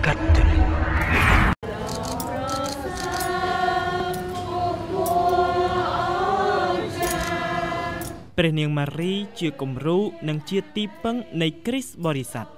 កាត់ទលិកព្រះនាងម៉ារីជាគំរូនិងជាទីពឹងនៃគ្រីស្ទបរិស័ទ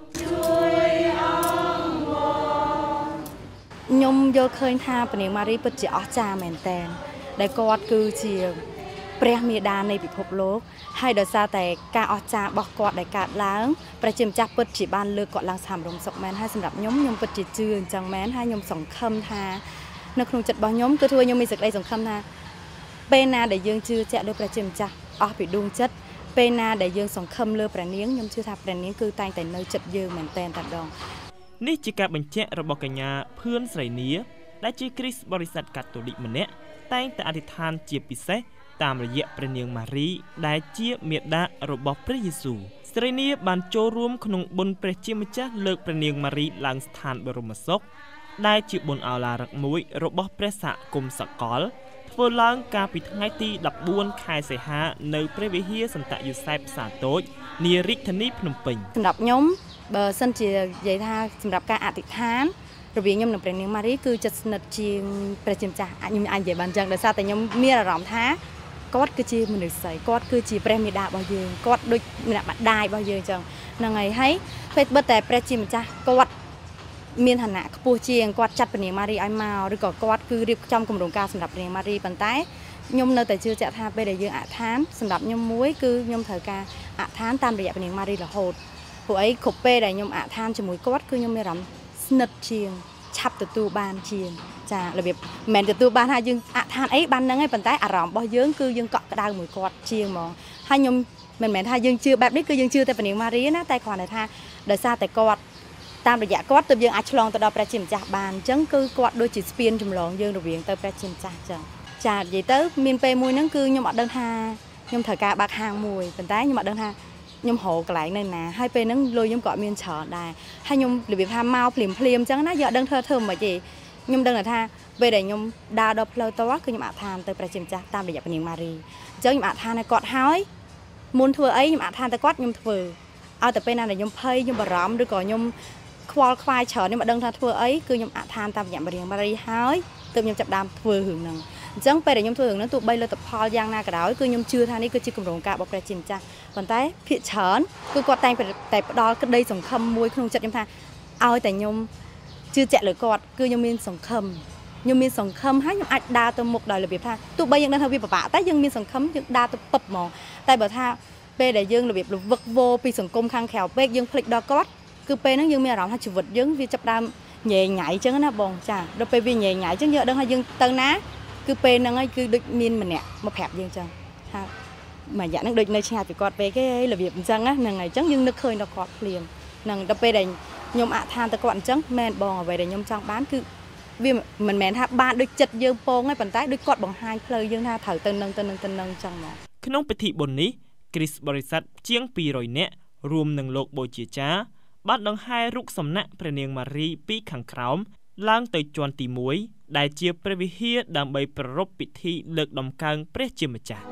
ខ្ញុំយល់ឃើញថាព្រះនាងម៉ារីពិតជាអស្ចារ្យមែនទែនដែលគាត់គឺជាព្រះមេដានៃពិភពលោកហើយដោយសារតែការអស្ចារ្យរបស់គាត់ដែលកើតឡើងព្រះជាម្ចាស់ពិតជាបានលើកគាត់ឡើងស្ថាមរម្យសុខមែនហើយសម្រាប់ខ្ញុំពិតជាជឿអញ្ចឹងមែនហើយខ្ញុំសង្ឃឹមថានៅក្នុងចិត្តរបស់ខ្ញុំគឺធ្វើឲ្យខ្ញុំមានសេចក្តីសង្ឃឹមថាពេលណាដែលយើងជឿជាក់លើព្រះជាម្ចាស់អស់ពីដួងចិត្តពេលណាដែលយើងសង្ឃឹមលើព្រះនាងខ្ញុំជឿថាព្រះនាងគឺតែងតែនៅចិត្តយើងមែនទែនតែម្ដងនេះជាការបញ្ជាក់របស់កញ្ញាភឿនស្រីនីដែលជាគ្រីស្ទបរិស័ទកាតូលិកម្នាក់តែងតែអធិដ្ឋានជាពិសេសតាមរយៈព្រះនាងម៉ារីដែលជាមាតារបស់ព្រះយេស៊ូវស្រីនីបានចូលរួមក្នុងបុណ្យព្រះជាម្ចាស់លើកព្រះនាងម៉ារីឡើងស្ថានបរមសុខដែលជាបុណ្យឱឡារិកមួយរបស់ព្រះសហគមន៍សកលធ្វើឡើងកាលពីថ្ងៃទី14ខែសីហានៅព្រះវិហារសន្តយុសែបផ្សារតូចនារាជធានីភ្នំពេញសម្រាប់ខ្ញុំបើសិនជានិយាយថាសម្រាប់ការអធិដ្ឋានរវាងខ្ញុំនិងព្រះនាងម៉ារីគឺចិត្តស្និទ្ធជាងព្រះជាម្ចាស់ខ្ញុំអាចនិយាយបានចឹងដោយសារតែខ្ញុំមានអារម្មណ៍ថាគាត់គឺជាមនុស្សស្រីគាត់គឺជាព្រះមេដារបស់យើងគាត់ដូចម្នាក់ម្ដាយរបស់យើងចឹងហ្នឹងហើយពេលបិទតែព្រះជាម្ចាស់គាត់មានឋានៈខ្ពស់ជាងគាត់ចាត់ព្រះនាងម៉ារីឲ្យមកឬក៏គាត់គឺរៀបចំគម្រោងការសម្រាប់ព្រះនាងម៉ារីប៉ុន្តែខ្ញុំនៅតែជឿជាក់ថាពេលដែលយើងអធិដ្ឋានសម្រាប់ខ្ញុំមួយគឺខ្ញុំត្រូវការអធិដ្ឋានតាមរយៈព្រះនាងម៉ារីរហូតព្រោះអីគ្រប់ពេលដែលខ្ញុំអធិដ្ឋានជាមួយគាត់គឺខ្ញុំមានអារម្មណ៍ស្និទ្ធជាងឆាប់ទទួលបានជាងចារបៀបមិនមែនទទួលបានថាយើងអធិដ្ឋានអីបានហ្នឹងឯងប៉ុន្តែអារម្មណ៍របស់យើងគឺយើងកក់ក្ដៅមួយគាត់ជាងហ្មងហើយខ្ញុំមិនមែនថាយើងជឿបែបនេះគឺយើងជឿតែព្រះនាងម៉ារីណាតែគ្រាន់តែថាដោយសារតែគាត់តាមរយៈគាត់ទើបយើងអាចឆ្លងទៅដល់ព្រះជាម្ចាស់បានអញ្ចឹងគឺគាត់ដូចជាស្ពានចម្លងយើងរវាងទៅព្រះជាម្ចាស់អញ្ចឹងចានិយាយទៅមានពេលមួយហ្នឹងគឺខ្ញុំអត់ដឹងថាខ្ញុំត្រូវការបើកហាងមួយប៉ុន្តែខ្ញុំអត់ដឹងថាខ្ញុំរកកន្លែងនៅណាហើយពេលហ្នឹងលុយខ្ញុំក៏អត់មានច្រើនដែរហើយខ្ញុំរបៀបថាមកភ្លាមអញ្ចឹងណាយកអត់ដឹងធ្វើមិនទេខ្ញុំដឹងថាពេលដែលខ្ញុំដើរដល់ផ្លូវតគឺខ្ញុំអធិដ្ឋានទៅព្រះជាម្ចាស់តាមរយៈព្រះនាងម៉ារីអញ្ចឹងខ្ញុំអធិដ្ឋានឲ្យគាត់ហើយមុនធ្វើអីខ្ញុំអធិដ្ឋានទៅគាត់ខ្ញុំធ្វើឲ្យតែពេលណាដែលខ្ញុំភ័យខ្ញុំបារម្ភឬក៏ខ្ញុំខ្វល់ខ្វាយច្រើនខ្ញុំអត់ដឹងថាធ្វើអីគឺខ្ញុំអធិដ្ឋានតាមរយៈព្រះនាងម៉ារីហើយទើបខ្ញុំចាប់ដើមធ្វើរឿងហ្នឹងអញ្ចឹងពេលដែលខ្ញុំធ្វើរឿងហ្នឹងទោះបីលទ្ធផលយ៉ាងណាក៏ដោយគឺខ្ញុំជឿថានេះគឺជាគម្រោងការរបស់ព្រះជាម្ចាស់ប៉ុន្តែភាគច្រើនគឺគាត់តែងតែផ្ដល់ក្តីសង្ឃឹមមួយក្នុងចិត្តខ្ញុំថាឲ្យតែខ្ញុំជឿជាក់លើគាត់គឺខ្ញុំមានសង្ឃឹមហើយខ្ញុំអាចដើរទៅមុខដោយរបៀបថាទោះបីយើងដឹងថាវាពិបាកតែយើងមានសង្ឃឹមយើងដើរទៅពិតហ្មងតែបើថាពេលដែលយើងរបៀបលវឹកវរពីសង្គមខាងក្រៅពេកយើងភ្លេចដល់គាត់គឺពេលហ្នឹងយើងមានអារម្មណ៍ថាជីវិតយើងវាចាប់ដើមញ៉ែញ៉ៃអញ្ចឹងណាបងចាដល់ពេលវាញ៉ែញ៉ៃអញ្ចឹងយើងអត់ដឹងថាយើងទៅណាគឺពេលហ្នឹងហើយគឺដូចមានម្នាក់មកប្រាប់យើងអញ្ចឹងថាមួយរយៈហ្នឹងដូចនៅឆ្ងាយពីគាត់ពេកទេរបៀបអញ្ចឹងណាហ្នឹងហើយអញ្ចឹងយើងនឹកឃើញដល់គាត់ភ្លាមហ្នឹងដល់ពេលដែលខ្ញុំអធិដ្ឋានទៅគាត់អញ្ចឹងមែនបងអ្វីដែលខ្ញុំចង់បានគឺវាមិនមែនថាបានដូចចិត្តយើងពងទេប៉ុន្តែដូចគាត់បង្ហាញផ្លូវយើងថាត្រូវទៅនឹងអញ្ចឹងមកក្នុងពិធីបុណ្យនេះគ្រីស្ទបរិស័ទជាង200នាក់រួមនឹងលោកបូជាចារ្យបានដង្ហែរូបសំណាកព្រះនាងម៉ារីពីខាងក្រោមឡើងទៅជាន់ទី1ដែលជាព្រះវិហារដើម្បីប្រារព្ធពិធីលើកដំកើងព្រះជាម្ចាស់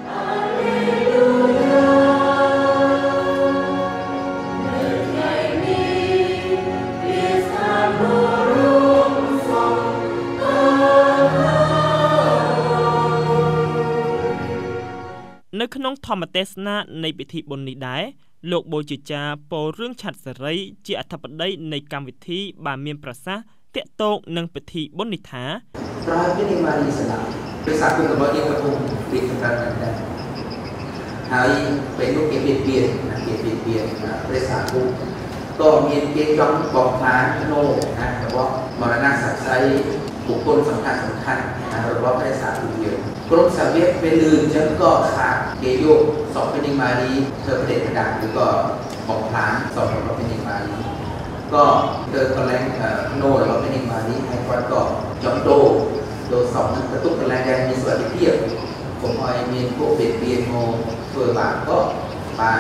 នៅក្នុងធម្មទេសនានៃពិធីបុណ្យនេះដែរលោកបូជាចារ្យពោលរឿងឆាត់សេរីជាអធិបតីនៃកម្មវិធីបានមានប្រសាសន៍តាក់ទងនឹងពិធីបុណ្យនេះថាប្រហើយព្រះនាងម៉ារីស្លាប់ព្រះសាគុណរបស់យើងក៏ពុំពីសម្រាប់ដែរហើយពេលនោះគេពៀនព្រះសាគុណក៏មានគេចង់បងផ្លាក្នុងរបស់មរណសក្តិបុគ្គលសំខាន់របស់ព្រះសាគុណយើងក្រុមសាវកពេលលឺអញ្ចឹងក៏ខាតគេយកសពព្រះនាងម៉ារីធ្វើប្រតិបត្តិឬក៏បងផ្លាសពរបស់ព្រះនាងម៉ារីក៏ទៅកន្លែងណូរបស់ព្រះនាងម៉ារីហើយគាត់ក៏ចង់ដូរសពនឹងទៅទុកកន្លែងដែលមានសុវត្ថិភាពកុំឲ្យមានពួកពេទ្យមកធ្វើបាបក៏បាន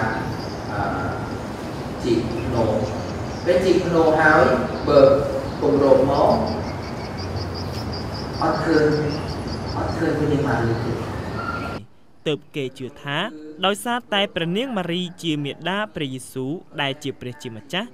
ជីកណូពេលជីកណូហើយបើគម្រោងមកអត់ឃើញព្រះនាងម៉ារីទើបគេជឿថាដោយសារតែព្រះនាងម៉ារីជាមាតាព្រះយេស៊ូវដែលជាព្រះជាម្ចាស់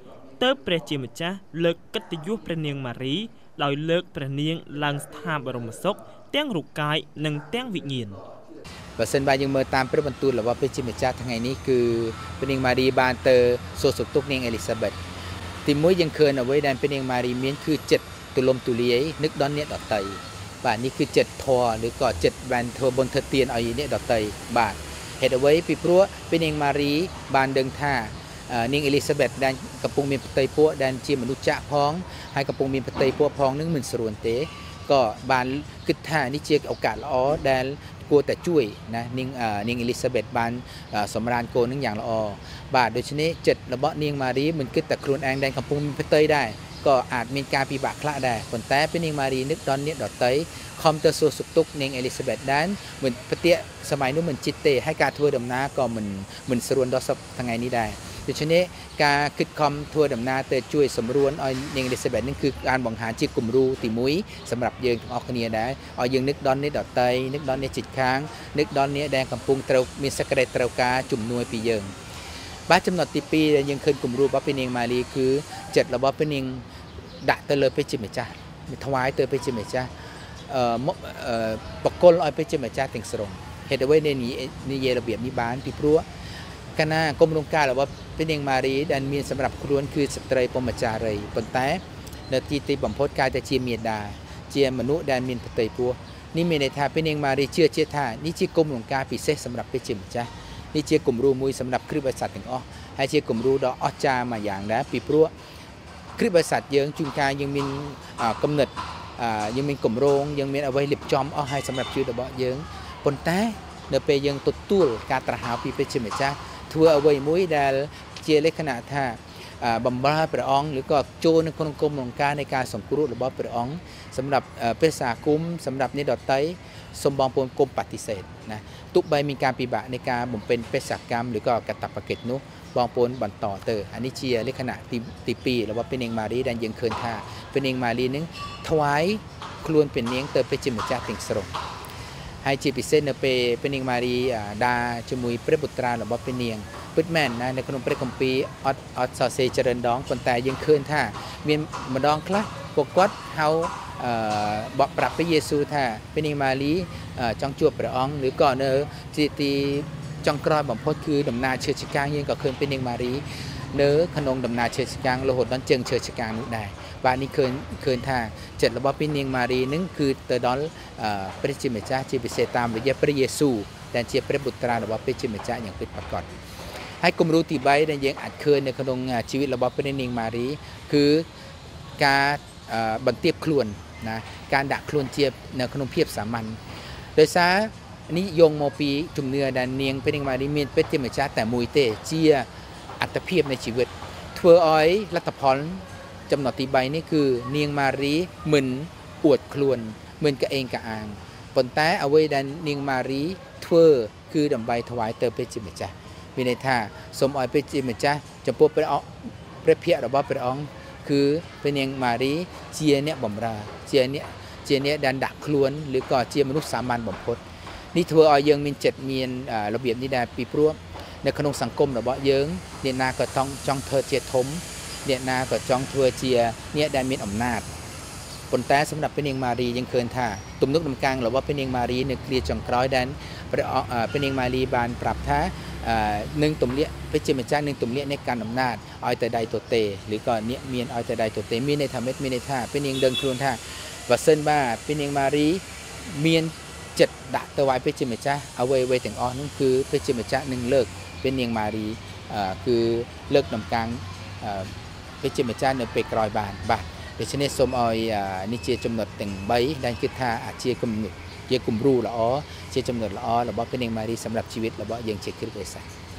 เติบព្រះជាម្ចាស់លើកកិត្តិយសព្រះនាងម៉ារីដោយលើកព្រះនាងឡើងស្ថាបរមសុខទាំងរូបកាយនិងទាំងវិញ្ញាណបើសិនបើយើងមើលតាមព្រះបន្ទូលរបស់ព្រះជាម្ចាស់ថ្ងៃនេះគឺព្រះនាងម៉ារីបានទៅសួរសុខទុក្ខនាងអេលីសាបេតទីមួយយើងឃើញអ្វីដែលព្រះនាងម៉ារីមានគឺចិត្តទូលំទូលាយនឹកដល់អ្នកដទៃបាទនេះគឺចិត្តធម៌ឬក៏ចិត្តបានធ្វើបុណ្យធ្វើទានឲ្យអ្នកដទៃបាទហេតុអ្វីពីព្រោះព្រះនាងម៉ារីបានដឹងថានាងអេលីសាបេតដែលកំពុងមានផ្ទៃពោះដែលជាមនុស្សចាក់ផងហើយកំពុងមានផ្ទៃពោះផងនឹងមិនស្រួលទេក៏បានគិតថានេះជាឱកាសល្អដែលគួរតែជួយណានាងអេលីសាបេតបានសម្រានកូននឹងយ៉ាងល្អបាទដូច្នេះចិត្តរបស់នាងម៉ារីមិនគិតតែខ្លួនឯងដែលកំពុងមានផ្ទៃដែរក៏អាចមានការពិបាកខ្លះដែរប៉ុន្តែពេលនាងម៉ារីនឹកដល់អ្នកដទៃខំទៅសួរសុខទុក្ខនាងអេលីសាបេតដែរមិនប្រតិសម័យនោះមិនចិត្តទេហើយការធ្វើដំណើរក៏មិនស្រួលដល់សប្តាហ៍ថ្ងៃនេះដែរដូច្នេះការគិតខំធ្វើដំណើរទៅជួយសម្រួលឲ្យនាងអេលីសាបេតនឹងគឺការបង្ហាញជាគំរូទី1សម្រាប់យើងទាំងអស់គ្នាដែរឲ្យយើងនឹកដល់អ្នកដទៃនឹកដល់អ្នកជិតខាងនឹកដល់អ្នកដែលកំពុងត្រូវមានសក្តិត្រូវការជំនួយពីយើងបាទចំណុចទី2ដែលយើងឃើញគំរូរបស់ព្រះនាងម៉ារីគឺចិត្តរបស់ព្រះនាងដាក់ទៅលើព្រះជាម្ចាស់ថ្វាយទៅព្រះជាម្ចាស់បកគលឲ្យព្រះជាម្ចាស់ទាំងស្រុងហេតុអ្វីនិយាយរបៀបនេះបានពីព្រោះកាលណាគុំរងការរបស់ព្រះនាងម៉ារីដែលមានសម្រាប់ខ្លួនគឺស្ត្រីព្រហ្មចារីប៉ុន្តែនៅទីបំផុតកាយតែជាមេដាជាមនុស្សដែលមានផ្ទៃពោះនេះមានន័យថាព្រះនាងម៉ារីជឿជាក់ថានេះជាគុំរងការពិសេសសម្រាប់ព្រះជាម្ចាស់នេះជាគំរូមួយសម្រាប់គ្រិស្តបរិស័ទទាំងអស់ហើយជាគំរូដ៏អស្ចារ្យមួយយ៉ាងដែរពីព្រោះគ្រិស្តបរិស័ទយើងជួនកាលយើងមានគំនិតយើងមានគម្រោងយើងមានអ្វីរៀបចំអស់ហើយសម្រាប់ជីវិតរបស់យើងប៉ុន្តែនៅពេលយើងទទួលការត្រាស់ហៅពីព្រះជាម្ចាស់ធ្វើអ្វីមួយដែលជាលក្ខណៈថាបំរើព្រះអង្គឬក៏ចូលនៅក្នុងគុំរងការនៃការសង្គ្រោះរបស់ព្រះអង្គសម្រាប់ព្រះសាគមសម្រាប់អ្នកដទៃសូមបងប្អូនគុំបដិសេធណាទោះបីមានការពិបាកនៃការបំពេញបេសកកម្មឬក៏កាតព្វកិច្ចនោះបងប្អូនបន្តទៅអានេះជាលក្ខណៈទី2របស់ព្រះនាងម៉ារីដែលយើងឃើញថាព្រះនាងម៉ារីនឹងថ្វាយខ្លួនព្រះនាងទៅព្រះជាម្ចាស់ទាំងស្រុងហើយជាពិសេសនៅពេលព្រះនាងម៉ារីដើរជាមួយព្រះបុត្រារបស់ព្រះនាងពិតមែនណានៅក្នុងព្រះគម្ពីរអត់សរសេរច្រើនដងប៉ុន្តែយើងឃើញថាមានម្ដងខ្លះពួកគាត់ហៅបកប្រាប់ព្រះយេស៊ូវថាព្រះនាងម៉ារីចង់ជួបព្រះអង្គឬក៏នៅទីចុងក្រោយបំផុតគឺដំណើរឈើឆ្កាងយើងក៏ឃើញព្រះនាងម៉ារីនៅក្នុងដំណើរឈើឆ្កាងរហូតដល់ជើងឈើឆ្កាងនោះដែរបាទនេះឃើញថាចិត្តរបស់ព្រះនាងម៉ារីនឹងគឺទៅដល់ព្រះជាម្ចាស់ជាពិសេសតាមរយៈព្រះយេស៊ូវដែលជាព្រះបុត្រារបស់ព្រះជាម្ចាស់យ៉ាងពិតប្រាកដហើយគំរូទី3ដែលយើងអាចឃើញនៅក្នុងជីវិតរបស់ព្រះនាងម៉ារីគឺការបន្ទាបខ្លួនណាការដាក់ខ្លួនជានៅក្នុងភាពសាមញ្ញដោយសារនេះយោងមកពីជំនឿដែលនាងព្រះនាងម៉ារីមានព្រះជាម្ចាស់តែមួយទេជាអត្តភាពនៃជីវិតធ្វើឲ្យលទ្ធផលចំណុចទី3នេះគឺនាងម៉ារីមិនអួតខ្លួនមិនកអេងកអាងប៉ុន្តែអ្វីដែលនាងម៉ារីធ្វើគឺដើម្បីថ្វាយទៅព្រះជាម្ចាស់មានន័យថាសូមឲ្យព្រះជាម្ចាស់ចំពោះព្រះភ័ក្ត្ររបស់ព្រះអង្គគឺព្រះនាងម៉ារីជាអ្នកបម្រើជាអ្នកដែលដាក់ខ្លួនឬក៏ជាមនុស្សសាមញ្ញបំផុតនេះធ្វើឲ្យយើងមានចិត្តមានរបៀបនេះដែរពីព្រោះនៅក្នុងសង្គមរបស់យើងអ្នកណាក៏ចង់ធ្វើជាធំអ្នកណាក៏ចង់ធ្វើជាអ្នកដែលមានអំណាចប៉ុន្តែសម្រាប់ព្រះនាងម៉ារីយើងឃើញថាទំនុកដំកើងរបស់ព្រះនាងម៉ារីនៅគ្រាចុងក្រោយដែលព្រះនាងម៉ារីបានប្រាប់ថានឹងទម្លាក់ព្រះជាម្ចាស់នឹងទម្លាក់នៃការអំណាចឲ្យទៅដៃទទេឬក៏អ្នកមានឲ្យទៅដៃទទេមានន័យថាមានន័យថាព្រះនាងដឹងខ្លួនថាបើសិនបើព្រះនាងម៉ារីមានចិត្តដាក់ទៅឲ្យព្រះជាម្ចាស់អ្វីទាំងអស់នោះគឺព្រះជាម្ចាស់នឹងលើកព្រះនាងម៉ារីគឺលើកដំកើងព្រះជាម្ចាស់នៅពេលក្រោយបានបាទដូច្នេះសូមឲ្យនេះជាចំណុចទាំង3ដែលគិតថាអាចជាគំរូល្អជាចំណុចល្អរបស់ព្រះនាងម៉ារីសម្រាប់ជីវិតរបស់យើងជាគ្រិស្តបរិស័ទ